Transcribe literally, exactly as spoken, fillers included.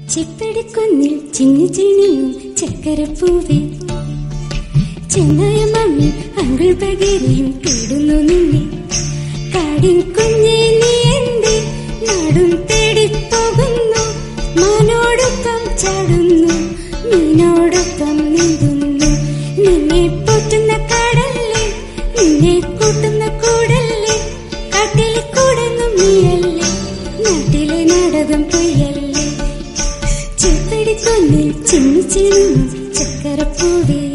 ചെപ്പടിക്കുന്നിൽ ചിന്നി ചിണിയും ചക്കരപ്പൂവേ ചെന്നായ mummy uncle പകരയും തേടുന്നു നിന്നെ കാടിൻ കുഞ്ഞെ നീ എന്റെ നാടും തേടിപ്പോകുന്നു മാനോടൊപ്പം ചാടുന്നു മീനോടൊപ്പം നീന്തുന്നു നിന്നെ പോറ്റുന്ന കാടല്ലേ നിന്നെ കൂട്ടുന്ന കൂടല്ലേ കാട്ടിലെ കൂടെന്നും നീയല്ലേ നാട്ടിലെ നാടകം പൊയ്യല്ലേ ചെപ്പടിക്കുന്നിൽ ചിന്നി ചിണിയും ചക്കരപ്പൂവേ